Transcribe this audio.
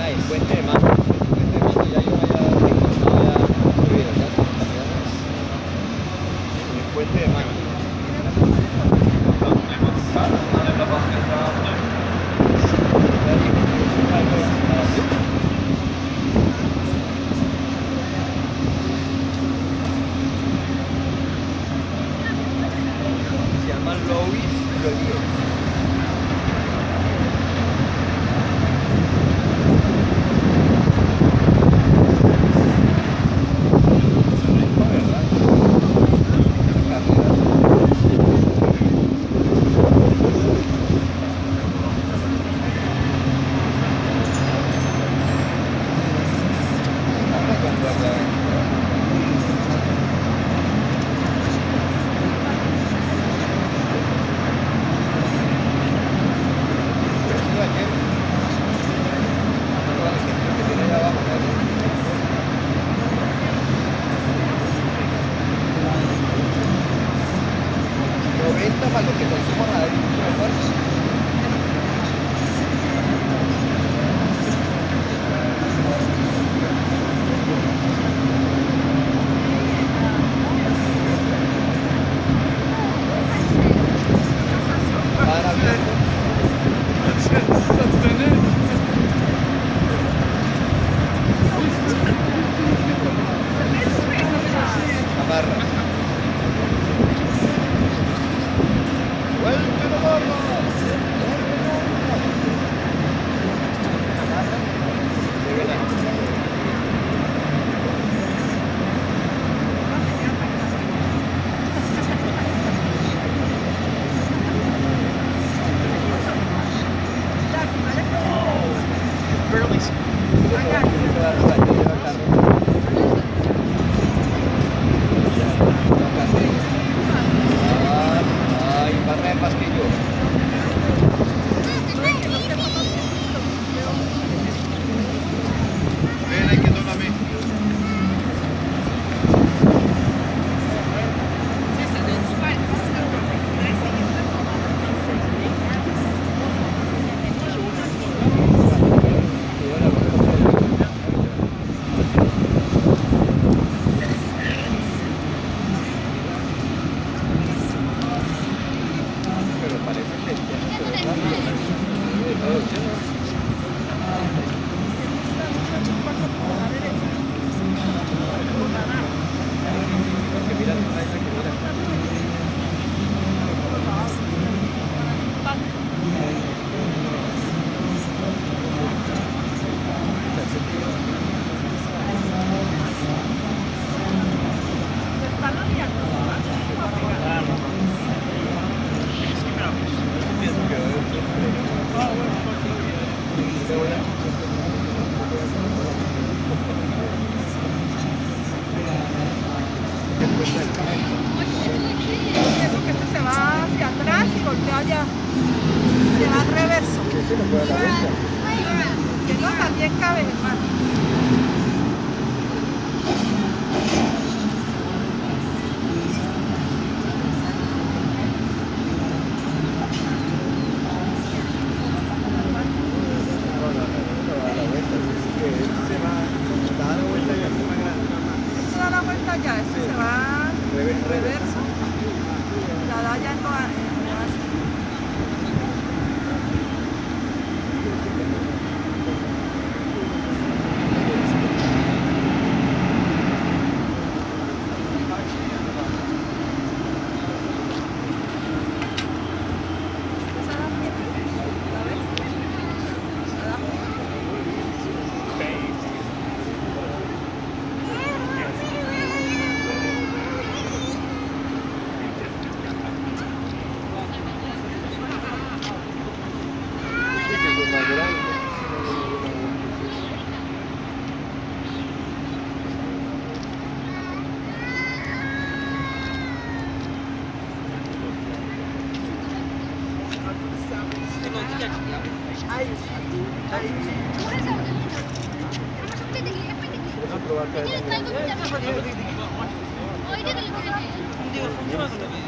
Ah, el puente de mando. El puente de mando ya yo había subido, ya el puente de mando. Se llama Louis Joliet. Para lo que consumo la Porque esto se va hacia atrás y voltea allá. Se va al reverso. Sí, no puede dar la vuelta. Que no, también cabe, hermano. Ya, eso se va reverso, la da ya en lo Hindi,